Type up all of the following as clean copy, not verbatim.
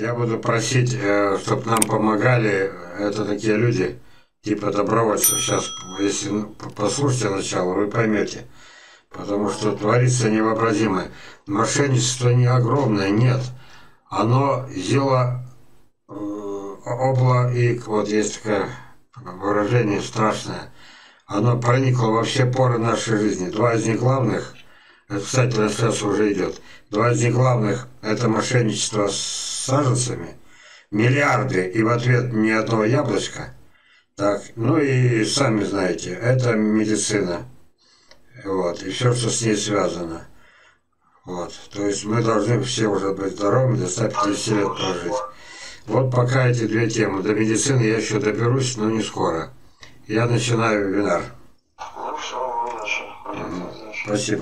Я буду просить, чтобы нам помогали, это такие люди, типа добровольцев. Сейчас, если послушайте начало, вы поймете. Потому что творится невообразимое. Мошенничество не огромное, нет. Оно сделало обло, и вот есть такое выражение страшное. Оно проникло во все поры нашей жизни. Два из них главных, это, кстати, трансляция уже идет. Два из них главных – это мошенничество с саженцами, миллиарды, и в ответ ни одного яблочка. Так, ну и сами знаете, это медицина. Вот, и все, что с ней связано. Вот, то есть мы должны все уже быть здоровыми, до 150 лет прожить. Вот пока эти две темы. До медицины я еще доберусь, но не скоро. Я начинаю вебинар. Ну все, вы начали. Спасибо.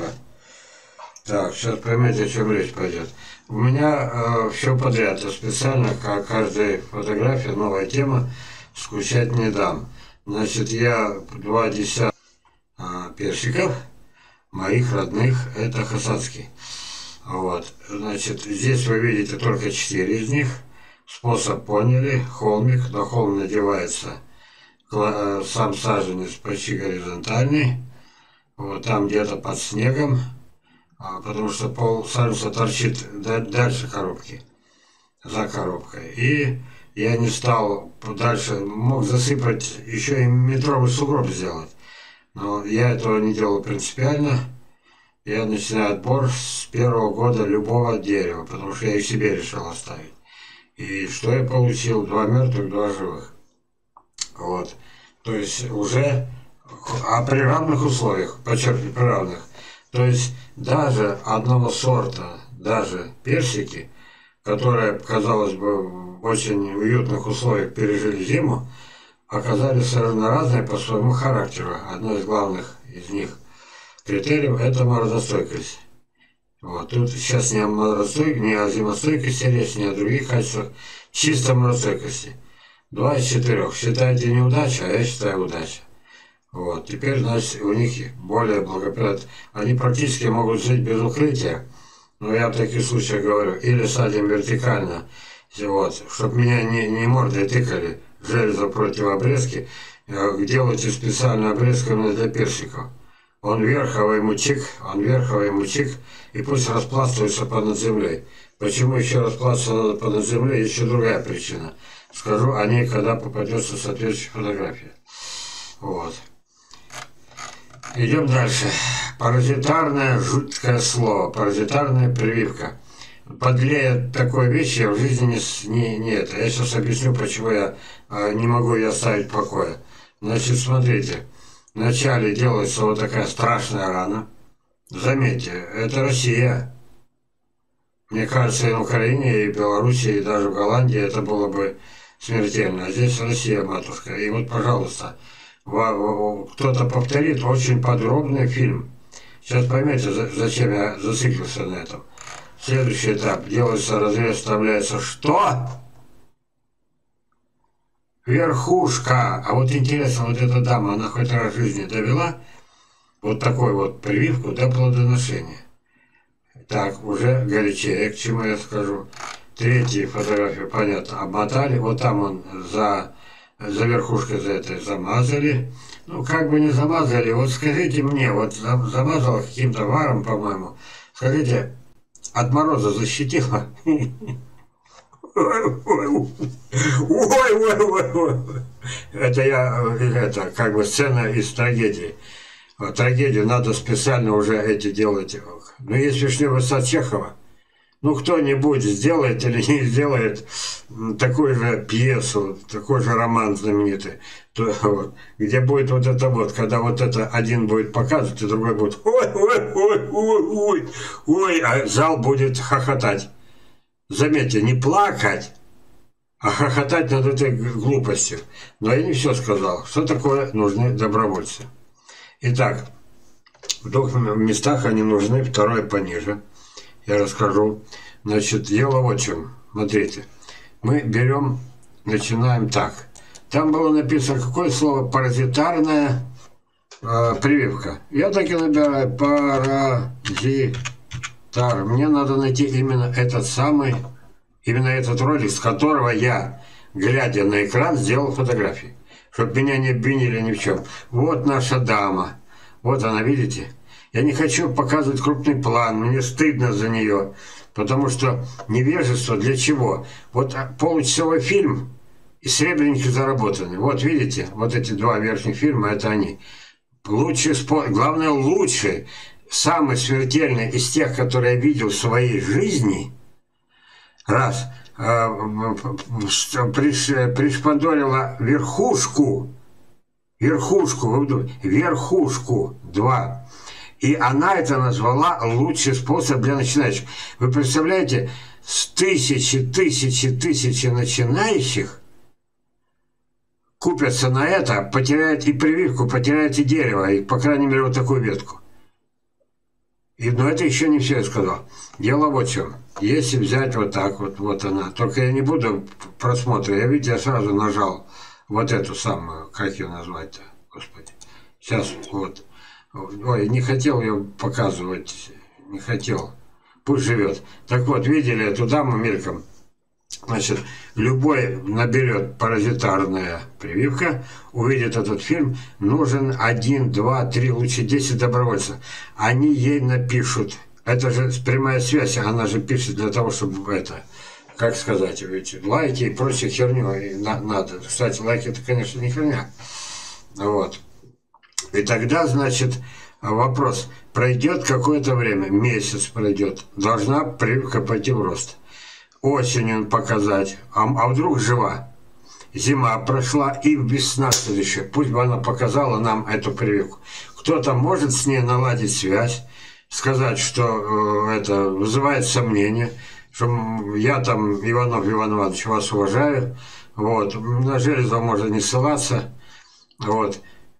Так, сейчас поймете, о чем речь пойдет. У меня все подряд. Я специально, как каждая фотография, новая тема, скучать не дам. Значит, я 2 десятка персиков, моих родных, это хасадский. Вот, значит, здесь вы видите только 4 из них. Способ поняли, холмик, на холм надевается сам саженец почти горизонтальный, вот там где-то под снегом, потому что пол саженца торчит дальше коробки, за коробкой. И я не стал дальше, мог засыпать, еще и метровый сугроб сделать, но я этого не делал принципиально. Я начинаю отбор с 1-го года любого дерева, потому что я их себе решил оставить. И что я получил? 2 мертвых, 2 живых. Вот. То есть уже при равных условиях, подчеркиваю, при равных. То есть даже одного сорта, даже персики, которые, казалось бы, в очень уютных условиях пережили зиму, оказались совершенно разные по своему характеру. Одно из главных из них критериев – это морозостойкость. Вот. Тут сейчас не о зимостойкости речь, не о других качествах, чисто морозостойкости. 2 из 4. Считайте неудача, а я считаю удача. Вот. Теперь, значит, у них более благоприятно. Они практически могут жить без укрытия, но я в таких случаях говорю, или садим вертикально, вот, чтобы меня не мордой тыкали, железо против обрезки, делайте специальную обрезку именно для персиков. Он верховый мучик, и пусть распластывается под землей. Почему еще распластываться под землей, еще другая причина. Скажу о ней, когда попадется соответствующая фотография. Вот. Идем дальше. Паразитарное жуткое слово, паразитарная прививка. Подлее такой вещи я в жизни не это. Я сейчас объясню, почему я не могу ее оставить в покое. Значит, смотрите. Вначале делается вот такая страшная рана. Заметьте, это Россия. Мне кажется, и в Украине, и в Беларуси, и даже в Голландии это было бы смертельно. А здесь Россия, матушка. И вот, пожалуйста, кто-то повторит очень подробный фильм. Сейчас поймете, зачем я зациклился на этом. Следующий этап. Делается разрез, вставляется что? Верхушка. А вот интересно, вот эта дама, она хоть раз в жизни довела вот такую вот прививку до плодоношения. Так, уже горячее, к чему я скажу. Третья фотография, понятно, обмотали. Вот там он за верхушкой за это замазали. Ну, как бы не замазали, вот скажите мне, вот замазал каким-то варом, по-моему. Скажите, от мороза защитила? Ой. Это как бы сцена из трагедии. Трагедию надо специально уже эти делать. Но есть Вишневый сад Чехова. Ну, кто-нибудь сделает или не сделает такую же пьесу, такой же роман знаменитый, вот, где будет вот это вот, когда вот это один будет показывать, и другой будет ой, а зал будет хохотать. Заметьте, не плакать, а хохотать над этой глупостью. Но я не все сказал. Что такое нужны добровольцы? Итак, в 2 местах они нужны, второе пониже. Я расскажу. Значит, дело вот в чем. Смотрите. Мы берем, начинаем так. Там было написано, какое слово? Паразитарная прививка. Я так и набираю. Паразитар. Мне надо найти именно этот самый Именно этот ролик, с которого я, глядя на экран, сделал фотографии. Чтобы меня не обвинили ни в чем. Вот наша дама. Вот она, видите? Я не хочу показывать крупный план. Мне стыдно за нее. Потому что невежество для чего? Вот получасовой фильм и Сребреники заработаны. Вот видите? Вот эти два верхних фильма, это они. Лучший спорт. Главное, лучший. Самый смертельный из тех, которые я видел в своей жизни. Раз. Пришпандорила верхушку. Верхушку. 2. И она это назвала лучший способ для начинающих. Вы представляете, с тысячи начинающих купятся на это, потеряют и прививку, потеряют и дерево, и, по крайней мере, вот такую ветку. Но это еще не все я сказал. Дело вот в чем. Если взять вот так вот она. Только я не буду просмотра. Я сразу нажал вот эту самую, как ее назвать-то, господи. Сейчас вот. Ой, не хотел ее показывать. Не хотел. Пусть живет. Так вот, видели эту даму мельком. Значит, любой наберет паразитарная прививка, увидит этот фильм, нужен 1, 2, 3, лучше 10 добровольцев. Они ей напишут. Это же прямая связь, она же пишет для того, чтобы это, как сказать, ведь лайки и прочую херню надо. Кстати, лайки это, конечно, не херня. Вот. И тогда, значит, вопрос. Пройдет какое-то время, месяц пройдет, должна прививка пойти в рост. Осенью показать, а вдруг жива. Зима прошла и весна следующая. Пусть бы она показала нам эту прививку. Кто-то может с ней наладить связь, сказать, что это вызывает сомнения, что я там, Иванов Иван Иванович, вас уважаю, вот, на Железова можно не ссылаться, вот,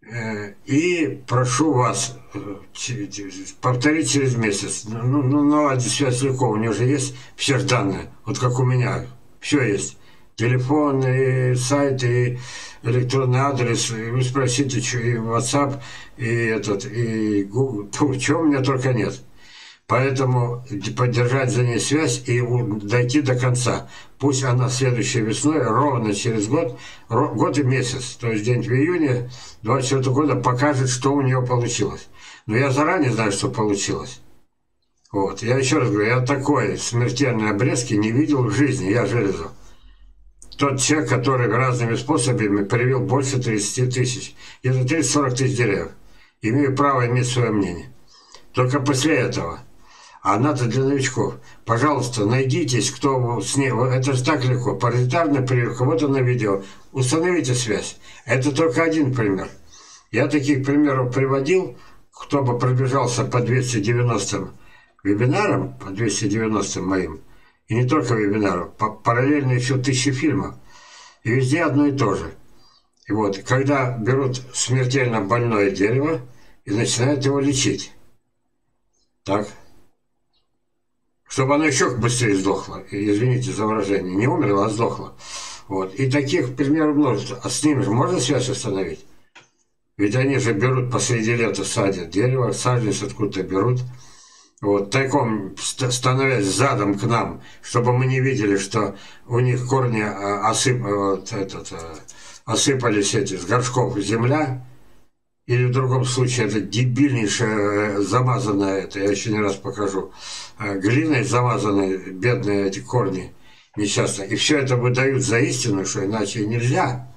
и прошу вас повторить через месяц. Наладить связь легко, у нее уже есть все данные, вот как у меня, все есть. Телефон, и сайт, и электронный адрес, и вы спросите, что и WhatsApp, и Google, чего у меня только нет. Поэтому поддержать за ней связь и дойти до конца. Пусть она следующей весной, ровно через год и месяц, то есть где-нибудь в июне 2024 года покажет, что у нее получилось. Но я заранее знаю, что получилось. Вот. Я еще раз говорю, я такой смертельной обрезки не видел в жизни, я Железов. Тот человек, который разными способами привил больше 30 тысяч. Это 30-40 тысяч деревьев. Имею право иметь свое мнение. Только после этого. А она-то для новичков. Пожалуйста, найдитесь, кто с ней. Это же так легко. Паразитарная прививка. Вот она видео. Установите связь. Это только один пример. Я таких примеров приводил. Кто бы пробежался по 290 вебинарам, по 290 моим, и не только вебинаров, параллельно еще 1000 фильмов. И везде одно и то же. И вот, когда берут смертельно больное дерево и начинают его лечить. Так. Чтобы оно еще быстрее сдохло. Извините за выражение. Не умерло, а сдохло. Вот. И таких примеров множество. А с ними же можно связь установить? Ведь они же берут посреди лета, садят дерево, саженец откуда-то берут. Вот, тайком становясь задом к нам, чтобы мы не видели, что у них корни осыпались с горшков земля, или в другом случае это дебильнейшее замазанное, это я еще не раз покажу, глиной замазанные бедные эти корни несчастные. И все это выдают за истину, что иначе нельзя.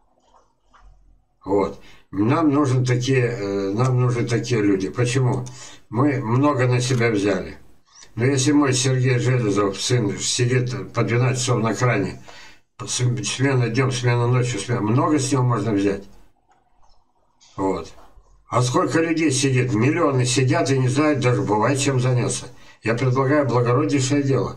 Вот. Нам нужны такие люди. Почему? Мы много на себя взяли. Но если мой Сергей Железов, сын, сидит по 12 часов на кране, смена днем, смена ночью, много с него можно взять. Вот. А сколько людей сидит? Миллионы сидят и не знают даже, бывает, чем заняться. Я предлагаю благороднейшее дело.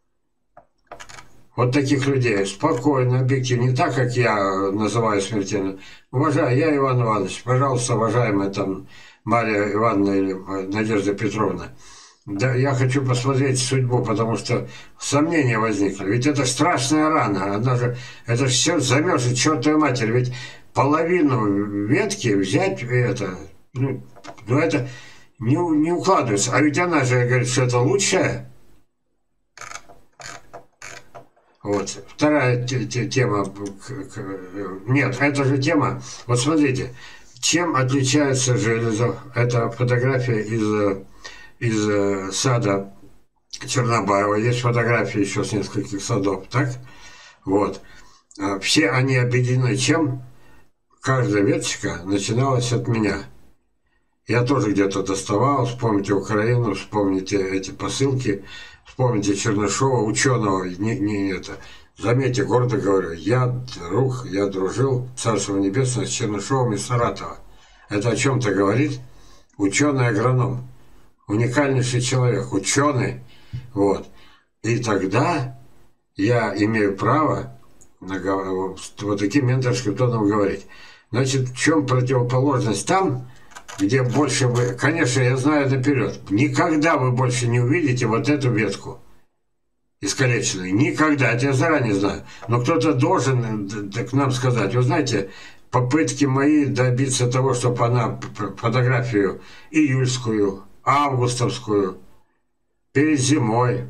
Вот таких людей, спокойно, объективно, не так, как я называю смертельно. Уважаю, я Иван Иванович, пожалуйста, уважаемая там Мария Ивановна или Надежда Петровна. Да, я хочу посмотреть судьбу, потому что сомнения возникли. Ведь это страшная рана, она же, это же все замерзшит, чертова матерь. Ведь половину ветки взять, это, это не укладывается. А ведь она же говорит, что это лучшее. Вот. Вторая тема. Нет, эта же тема. Вот смотрите, чем отличается Железов? Это фотография из сада Чернобаева. Есть фотографии еще с нескольких садов, так? Вот. Все они объединены чем? Каждая веточка начиналась от меня. Я тоже где-то доставал. Вспомните Украину, вспомните эти посылки, вспомните Чернышова, ученого. Заметьте, гордо говорю, я дружил, Царство Небесное, с Чернышовым из Саратова. Это о чем-то говорит? Ученый-агроном. Уникальнейший человек, ученый. Вот. И тогда я имею право вот таким менторским тоном говорить. Значит, в чем противоположность там, где больше вы... Конечно, я знаю наперед. Никогда вы больше не увидите вот эту ветку искалеченную. Никогда. Это я заранее знаю. Но кто-то должен к нам сказать. Вы знаете, попытки мои добиться того, чтобы она фотографию июльскую, августовскую, перед зимой.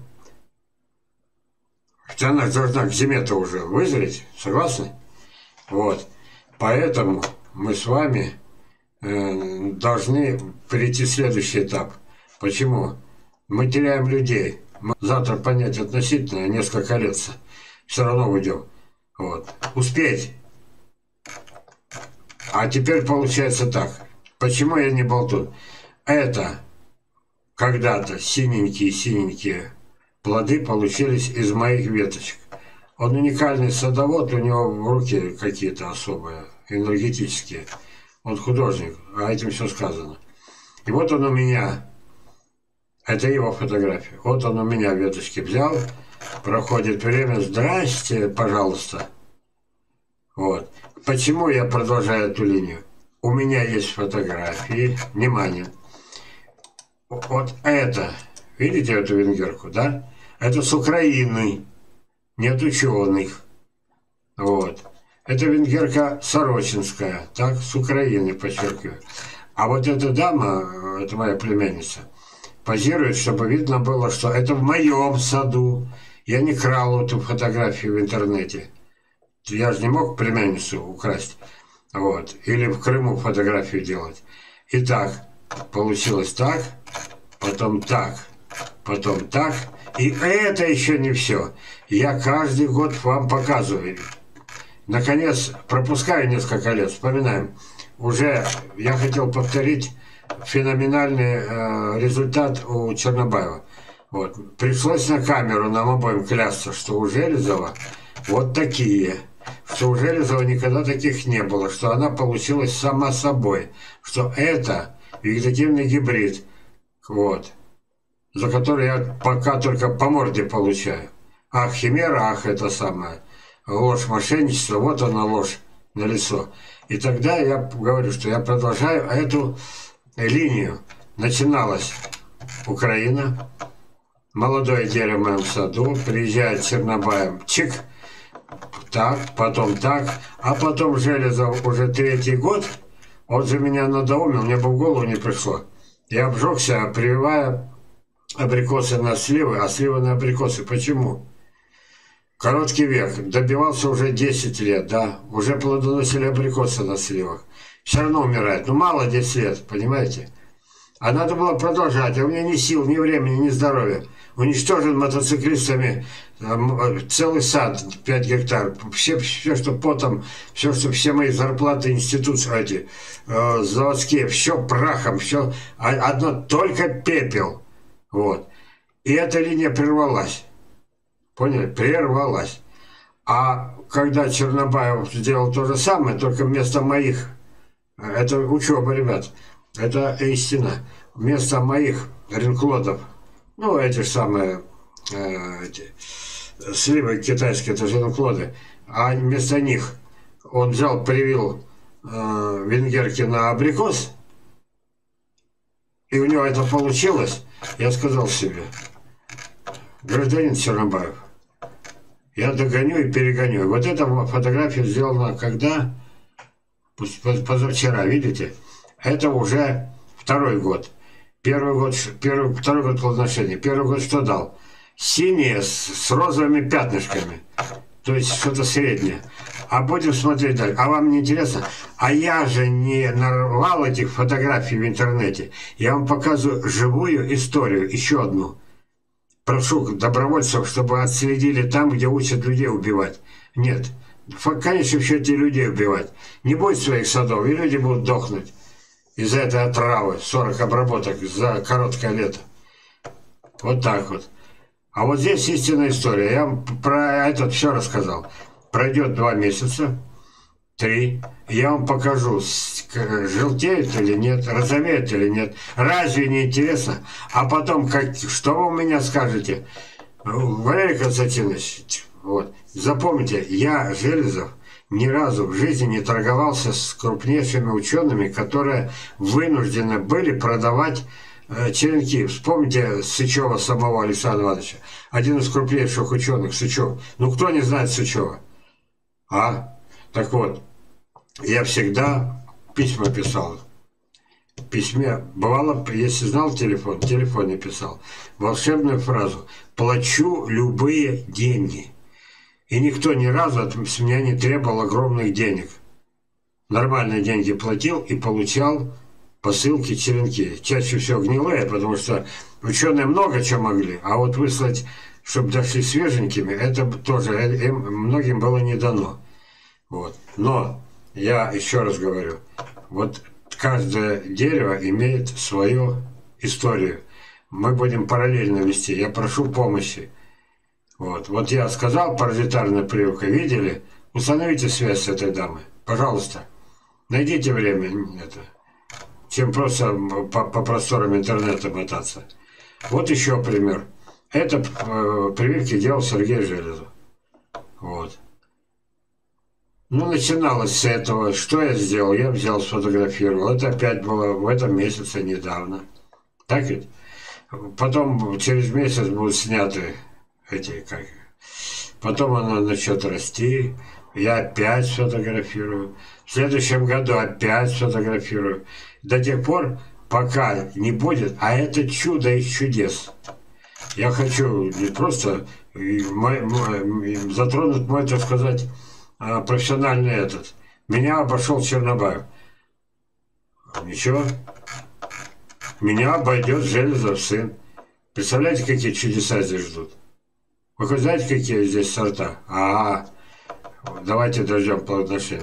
Хотя она должна к зиме-то уже вызреть. Согласны? Вот. Поэтому мы с вами должны перейти в следующий этап. Почему? Мы теряем людей. Мы завтра понять относительно несколько лет все равно уйдем. Вот. Успеть. А теперь получается так. Почему я не болтун? Это когда-то синенькие плоды получились из моих веточек. Он уникальный садовод, у него в руки какие-то особые, энергетические. Он художник, а этим все сказано. И вот он у меня, это его фотография, вот он у меня веточки взял, проходит время, здрасте, пожалуйста. Вот. Почему я продолжаю эту линию? У меня есть фотографии, внимание. Вот это, видите эту венгерку, да? Это с Украины, нет ученых. Вот. Это венгерка Сорочинская, так, с Украины, подчеркиваю. А вот эта дама, это моя племянница, позирует, чтобы видно было, что это в моем саду. Я не крал эту фотографию в интернете. Я же не мог племянницу украсть. Вот. Или в Крыму фотографию делать. Итак, получилось так, потом так, потом так. И это еще не все. Я каждый год вам показываю. Наконец, пропускаю несколько лет, вспоминаем. Уже я хотел повторить феноменальный результат у Чернобаева. Вот. Пришлось на камеру нам обоим клясться, что у Железова вот такие. Что у Железова никогда таких не было. Что она получилась сама собой. Что это вегетативный гибрид. Вот. За который я пока только по морде получаю. Ах, химера, ах, это самое. Ложь, мошенничество, вот она ложь на лицо. И тогда я говорю, что я продолжаю эту линию. Начиналась Украина, молодое дерево в моем саду, приезжает Чернобаев, чик, так, потом так, а потом Железов уже третий год, он же меня надоумил, мне бы в голову не пришло. Я обжегся, прививая абрикосы на сливы, а сливы на абрикосы. Почему? Короткий век. Добивался уже 10 лет, да. Уже плодоносили абрикосы на сливах. Все равно умирает. Ну, мало 10 лет, понимаете? А надо было продолжать. А у меня ни сил, ни времени, ни здоровья. Уничтожен мотоциклистами целый сад, 5 гектар. Все, что потом, все мои зарплаты, институции эти, заводские, все прахом, все. Одно только пепел. Вот. И эта линия прервалась. Поняли? Прервалась. А когда Чернобаев сделал то же самое, только вместо моих, это учеба, ребят, это истина, вместо моих ринклодов, ну, эти же самые сливы китайские, это же ринклоды, а вместо них он взял, привил венгерки на абрикос, и у него это получилось, я сказал себе, гражданин Чернобаев, я догоню и перегоню. Вот эта фотография сделана когда? Позавчера, видите? Это уже второй год. Второй год плодоношения. Первый год что дал? синие с розовыми пятнышками. То есть что-то среднее. А будем смотреть дальше. А вам не интересно? А я же не нарвал этих фотографий в интернете. Я вам показываю живую историю, еще одну. Прошу добровольцев, чтобы отследили там, где учат людей убивать. Нет. Конечно, в счете людей убивать. Не будет своих садов, и люди будут дохнуть из-за этой отравы. 40 обработок за короткое лето. Вот так вот. А вот здесь истинная история. Я вам про это все рассказал. Пройдет 2 месяца, 3. Я вам покажу, желтеет или нет, розовеет или нет. Разве не интересно? А потом, что вы у меня скажете? Валерий Константинович, вот, запомните, я, Железов, ни разу в жизни не торговался с крупнейшими учеными, которые вынуждены были продавать черенки. Вспомните Сычева самого Александра Ивановича. Один из крупнейших ученых, Сычев. Ну, кто не знает Сычева? А? Так вот, я всегда письма писал. В письме, бывало, если знал телефон, в телефоне писал волшебную фразу: «Плачу любые деньги». И никто ни разу с меня не требовал огромных денег. Нормальные деньги платил и получал посылки, черенки. Чаще всего гнилые, потому что ученые много чего могли, а вот выслать, чтобы дошли свеженькими, это тоже многим было не дано. Вот. Но я еще раз говорю, вот каждое дерево имеет свою историю. Мы будем параллельно вести. Я прошу помощи. Вот я сказал, паразитарная прививка, видели? Установите связь с этой дамой. Пожалуйста. Найдите время, чем просто по просторам интернета мотаться. Вот еще пример. Это прививки делал Сергей Железов. Вот. Ну, начиналось с этого. Что я сделал? Я взял, сфотографировал. Это опять было в этом месяце недавно. Так ведь? Потом через месяц будут сняты эти, потом она начнет расти. Я опять сфотографирую. В следующем году опять сфотографирую. До тех пор, пока не будет, а это чудо из чудес. Я хочу не просто затронуть мой, так сказать, профессиональный этот. Меня обошел Чернобаев. Ничего. Меня обойдет Железов сын. Представляете, какие чудеса здесь ждут? Вы хоть знаете, какие здесь сорта? Давайте дождем плодоношения.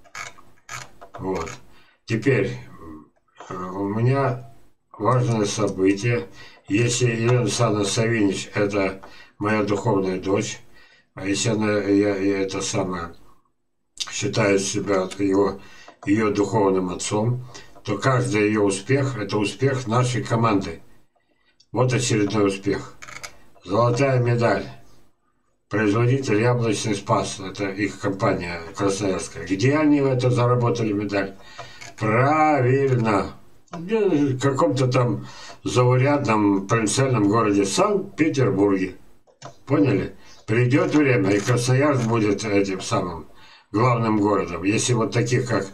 Вот. Теперь у меня важное событие. Если Елена Александровна Савинич — это моя духовная дочь, а если я это самое считает себя ее духовным отцом, то каждый ее успех — это успех нашей команды. Вот очередной успех. Золотая медаль. Производитель Яблочный Спас. Это их компания красноярская. Где они в это заработали медаль? Правильно. В каком-то там заурядном провинциальном городе Санкт-Петербурге. Поняли? Придет время, и Красноярск будет этим самым главным городом. Если вот таких, как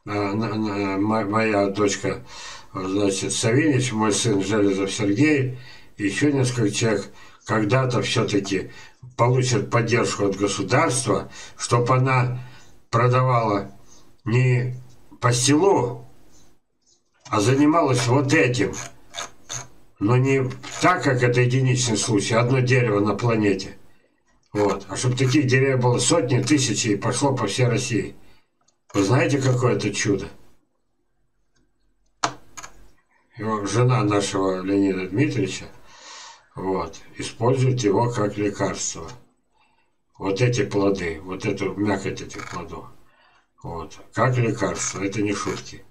моя дочка, значит, Савинич, мой сын Железов Сергей, и еще несколько человек когда-то все-таки получат поддержку от государства, чтобы она продавала не пастилу, а занималась вот этим. Но не так, как это единичный случай, одно дерево на планете. Вот. А чтобы таких деревьев было сотни, тысячи и пошло по всей России. Вы знаете, какое это чудо? Его жена нашего Леонида Дмитриевича использует его как лекарство. Вот эти плоды, вот эту мякоть этих плодов. Как лекарство, это не шутки.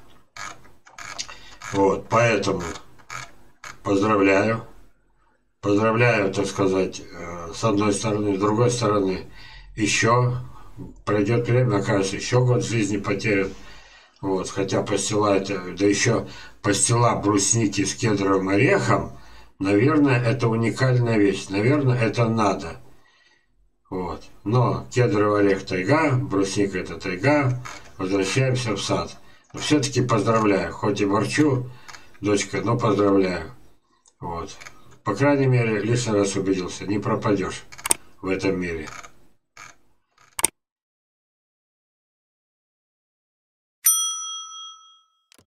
Поэтому поздравляю. Поздравляю, так сказать, с одной стороны, с другой стороны, еще пройдет время, окажется, еще год жизни потерян. Хотя пастила это, да еще пастила брусники с кедровым орехом, наверное, это уникальная вещь, наверное, это надо. Но кедровый орех тайга, брусник это тайга, возвращаемся в сад. Но все-таки поздравляю, хоть и ворчу, дочка, но поздравляю. По крайней мере, лишний раз убедился, не пропадешь в этом мире.